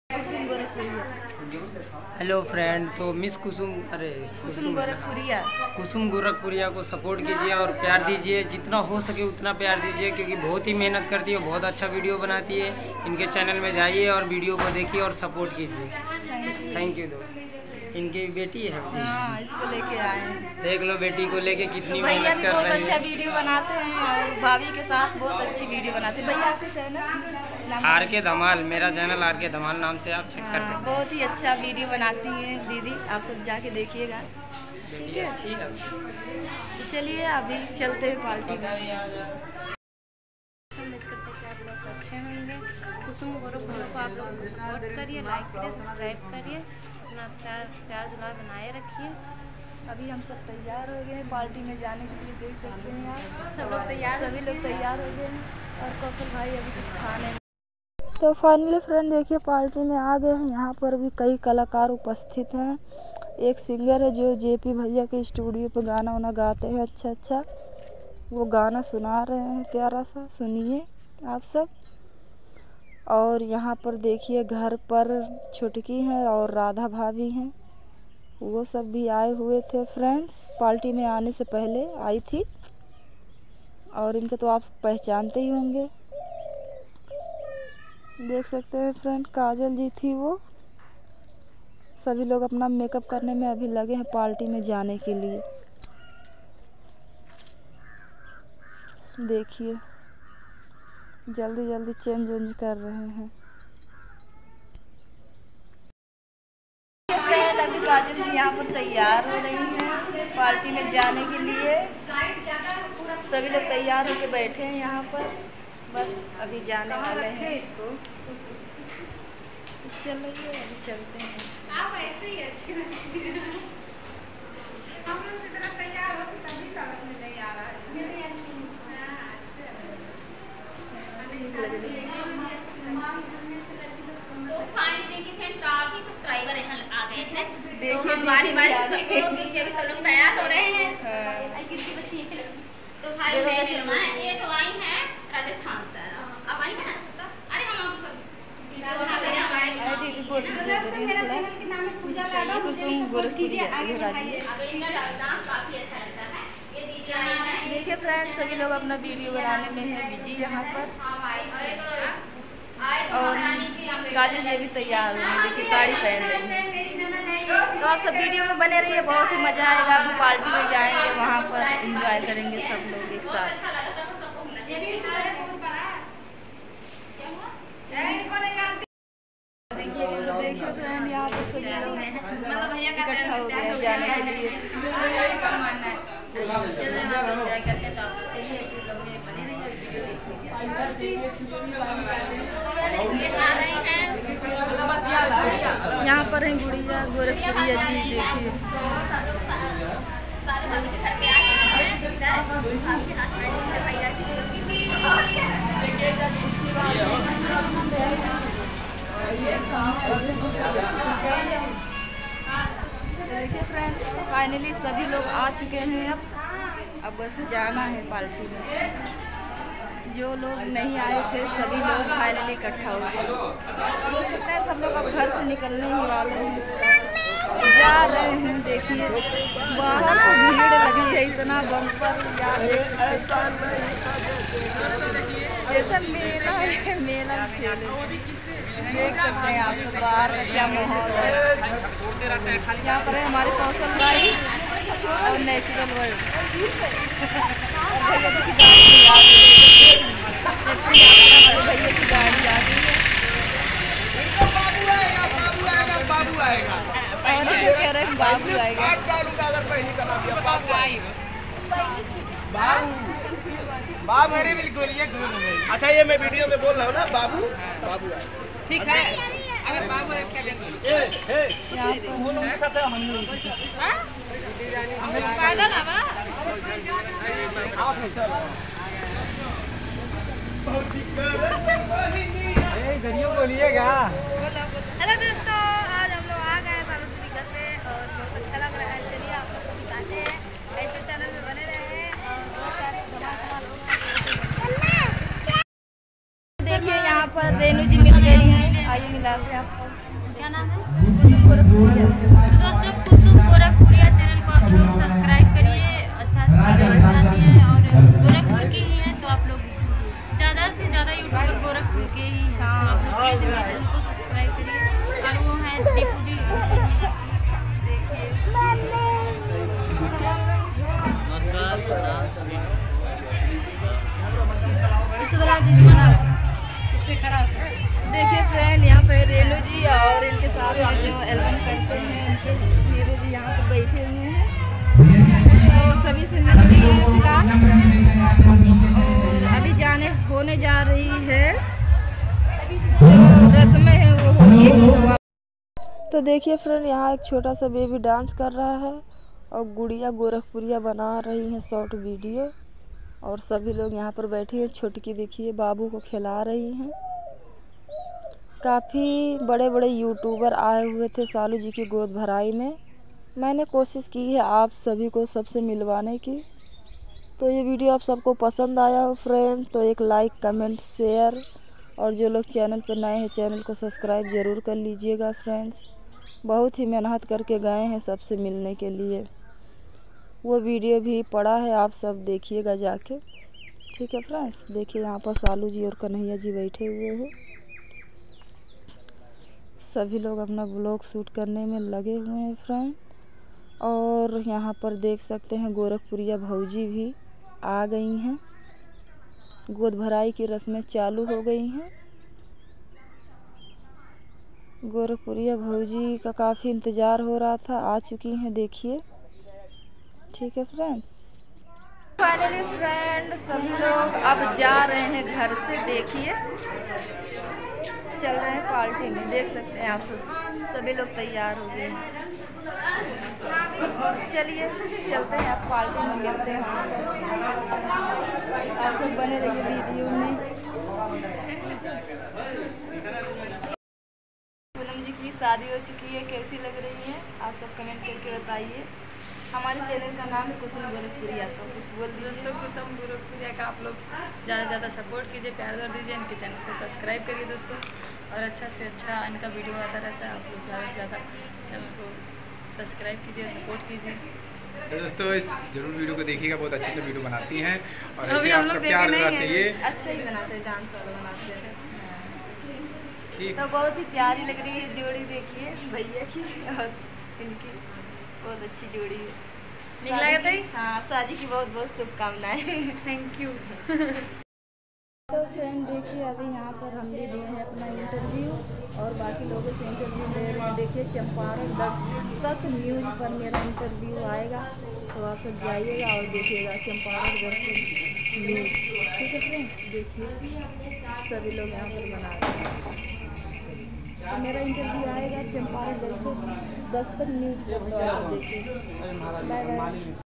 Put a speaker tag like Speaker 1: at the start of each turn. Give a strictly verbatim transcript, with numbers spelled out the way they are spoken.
Speaker 1: Hello friend, तो miss Kusum अरे
Speaker 2: कुसुम गोरखपुरिया
Speaker 1: कुसुम गोरखपुरिया को सपोर्ट कीजिए और प्यार दीजिए, जितना हो सके उतना प्यार दीजिए, क्योंकि बहुत ही मेहनत करती है, बहुत अच्छा वीडियो बनाती है। इनके चैनल में जाइए और वीडियो को देखिए और सपोर्ट कीजिए। थैंक यू दोस्त। इनकी बेटी है,
Speaker 2: हाँ, इसको लेके आए हैं।
Speaker 1: देख लो बेटी को लेके कितनी
Speaker 2: भैया
Speaker 1: मेहनत
Speaker 2: भी
Speaker 1: कर
Speaker 2: बहुत
Speaker 1: रहे
Speaker 2: अच्छा
Speaker 1: हैं।
Speaker 2: वीडियो बनाते हैं और भाभी के साथ बहुत अच्छी वीडियो बनाते हैं। भैया आपके चैनल
Speaker 1: आर के धमाल, मेरा चैनल आर के धमाल नाम से आप चेक कर सकते हैं।
Speaker 2: बहुत ही अच्छा वीडियो बनाती हैं दीदी, आप सब जाके देखिएगा। ठीक है,
Speaker 1: अच्छी है।
Speaker 2: तो चलिए अभी चलते हैं पार्टी में। उम्मीद करते हैं कि आप लोग अच्छे होंगे। कुसुम गोरखपुर को आप लोगों को सपोर्ट करिए, लाइक करिए, सब्सक्राइब करिए, अपना प्यार प्यार दुलार बनाए रखिए। अभी हम सब तैयार हो गए हैं पार्टी में जाने के लिए, देख सकते हैं आप सब लोग तैयार, सभी लोग तैयार हो गए हैं और कौशल भाई अभी कुछ खा नहीं। तो फाइनली फ्रेंड देखिए पार्टी में आ गए हैं। यहाँ पर भी कई कलाकार उपस्थित हैं। एक सिंगर है जो जेपी भैया के स्टूडियो पर गाना वाना गाते हैं, अच्छा अच्छा वो गाना सुना रहे हैं, प्यारा सा सुनिए आप सब। और यहाँ पर देखिए घर पर छुटकी हैं और राधा भाभी हैं, वो सब भी आए हुए थे फ्रेंड्स। पार्टी में आने से पहले आई थी और इनको तो आप पहचानते ही होंगे, देख सकते हैं फ्रेंड, काजल जी थी वो। सभी लोग अपना मेकअप करने में अभी लगे हैं पार्टी में जाने के लिए। देखिए जल्दी जल्दी चेंज वेंज कर रहे हैं। अभी काजल जी यहाँ पर तैयार हो रही हैं पार्टी में जाने के लिए। सभी लोग तैयार होकर बैठे हैं यहाँ पर, बस अभी जाने वाले हैं। चलिए अभी चलते हैं।
Speaker 3: तो फाइनली देखिए फ्रेंड, काफी सब्सक्राइबर यहाँ आ गए हैं।
Speaker 2: देखिए
Speaker 3: बारी बारी से सब लोग तैयार हो रहे हैं। तो भाई मैं ये तो आई है राजस्थान से, अब आई है। अरे हम आप सब
Speaker 2: कुसुम गोरखपुरिया देखिए फ्रेंड्स, सभी लोग अपना वीडियो बनाने में है बिजी यहाँ पर। और काजल जी भी तैयार हुई हैं, देखिए साड़ी पहन रही हैं। तो आप सब वीडियो में बने रहिए, बहुत ही मज़ा आएगा। अभी पार्टी में जाएंगे, वहाँ पर एंजॉय करेंगे सब लोग एक साथ। देखिए तो देखिए फ्रेंड, यहाँ पर सभी लोग इकट्ठा हो गए हैं जाने के लिए। यहाँ पर है गुड़िया गोरखपुरिया जी, देखिए देखिए फ्रेंड्स, फाइनली सभी लोग आ चुके हैं। अब अब बस जाना है पार्टी में। जो लोग नहीं आए थे सभी लोग फाइनली इकट्ठा हो गए। हो सकता है सब लोग अब घर से निकलने ही वाले हैं, जा रहे हैं। देखिए बाहर तो भीड़ लगी है, इतना बम्पर यार, देख सकते जैसा मेला है, मेला देख सकते हैं आप सब। बाहर का क्या माहौल है। यहाँ पर है हमारे कौशल भाई और नेचुरल वर्ल्ड। भैया की गाड़ी आ गई है, भैया की गाड़ी आ गई है।
Speaker 4: बाबू आएगा
Speaker 2: और कह रहे हैं बाबू आएगा।
Speaker 4: बाबू बाबू अरे बिल्कुल ये अच्छा, ये मैं वीडियो में बोल रहा हूँ ना, बाबू बाबू
Speaker 3: ठीक है। अगर बाबू क्या
Speaker 4: ए ए यहाँ पे वो लोग साथ है, हम लोग हम पैदल आवा आओ चल। ए गरियो बोलिएगा।
Speaker 2: हेलो दोस्तों, आज हम लोग आ गए हैं सालूदी घर पे और बहुत अच्छा लग रहा है। चलिए आप लोग को दिखाते हैं, ऐसे चैनल में बने रहे और बहुत सारे धमाल लोग। देखिए यहाँ पर रेनू जी मिल गई हैं आइए मिलाते हैं आपको। क्या नाम है? कुसुम गोरखपुरिया। दोस्तों कुसुम गोरखपुरिया चैनल को आप लोग सब्सक्राइब करिए। अच्छा अच्छा वीडियो बनाती है और गोरखपुर की ही है, तो आप लोग ज़्यादा से ज़्यादा यूट्यूबर गोरखपुर के ही हैं, तो आप लोग प्लीज़ इनके चैनल को सब्सक्राइब करिए। और वो हैं दीपू जी, देखिए।
Speaker 5: नमस्कार, प्रणाम सभी।
Speaker 2: देखिए फ्रेंड, यहाँ पे रेणु जी और इनके साथ में जो एल्बम करते हैं उनके हीरो जी यहाँ पे बैठे हुए हैं, तो सभी से मिलती है फिलहाल। और अभी जाने होने जा रही है, जो रस्में हैं वो होगी। तो, तो देखिए फ्रेंड, यहाँ एक छोटा सा बेबी डांस कर रहा है और गुड़िया गोरखपुरिया बना रही है शॉर्ट वीडियो, और सभी लोग यहाँ पर बैठे हैं। छोटकी देखिए बाबू को खिला रही हैं। काफ़ी बड़े बड़े यूट्यूबर आए हुए थे सालू जी की गोद भराई में। मैंने कोशिश की है आप सभी को सबसे मिलवाने की। तो ये वीडियो आप सबको पसंद आया हो फ्रेंड, तो एक लाइक कमेंट शेयर, और जो लोग चैनल पर नए हैं चैनल को सब्सक्राइब ज़रूर कर लीजिएगा फ्रेंड्स। बहुत ही मेहनत करके गए हैं सबसे मिलने के लिए। वो वीडियो भी पड़ा है, आप सब देखिएगा जाके, ठीक है फ्रेंड्स। देखिए यहाँ पर सालू जी और कन्हैया जी बैठे हुए हैं। सभी लोग अपना ब्लॉग शूट करने में लगे हुए हैं फ्रेंड। और यहाँ पर देख सकते हैं गोरखपुरिया भौजी भी आ गई हैं। गोद भराई की रस्में चालू हो गई हैं। गोरखपुरिया भौजी का काफ़ी इंतज़ार हो रहा था, आ चुकी हैं देखिए, ठीक है फ्रेंड्स। फाइनली फ्रेंड सभी लोग अब जा रहे हैं घर से। देखिए चल रहे हैं पार्टी में, देख सकते हैं आप सब, सभी लोग तैयार हो गए हैं। चलिए चलते हैं, आप पार्टी में मिलते हैं। आप सब बने रहिए वीडियो में। पूनम जी की शादी हो चुकी है, कैसी लग रही है आप सब कमेंट करके बताइए। हमारे चैनल का नाम है कुसुम गोरखपुरिया, तो कुछ बोल दीजिए।
Speaker 4: दोस्तों कुसुम गोरखपुरिया का आप लोग ज़्यादा से ज़्यादा सपोर्ट कीजिए, प्यार कर दीजिए, इनके चैनल को सब्सक्राइब करिए दोस्तों, और अच्छा से अच्छा इनका वीडियो आता रहता है। आप लोग ज़्यादा से ज़्यादा चैनल को सब्सक्राइब कीजिए, सपोर्ट कीजिए।
Speaker 6: तो दोस्तों इस जरूर वीडियो को देखिएगा, बहुत अच्छे से वीडियो बनाती हैं और
Speaker 4: अभी
Speaker 6: ऐसे
Speaker 4: हम
Speaker 6: आपका
Speaker 4: लोग
Speaker 6: प्यार
Speaker 4: देखे
Speaker 6: देना
Speaker 4: नहीं
Speaker 6: चाहिए।
Speaker 2: अच्छा ही बनाते हैं, डांस वाला बनाते हैं।
Speaker 6: ठीक,
Speaker 2: तो बहुत ही प्यारी लग रही है जोड़ी, देखिए भैया की और इनकी, बहुत अच्छी जोड़ी है।
Speaker 4: निकला गया था ही?
Speaker 2: हाँ, शादी की बहुत बहुत शुभकामनाएं।
Speaker 4: Thank you.
Speaker 2: तो फ्रेंड देखिए अभी यहाँ पर हम भी दिए हैं अपना इंटरव्यू, और बाकी लोगों से इंटरव्यू ले रहे हैं। देखिए चंपारण दर्शक न्यूज़ पर मेरा इंटरव्यू आएगा, तो आप सब जाइएगा और देखिएगा चंपारण दर्शक न्यूज़, ठीक है फ्रेंड। देखिए सभी लोग यहाँ पर बना रहे हैं। तो मेरा इंटरव्यू आएगा चंपारण दर्शक दर्शक न्यूज़ पर, तो आप देखिए। Bye bye.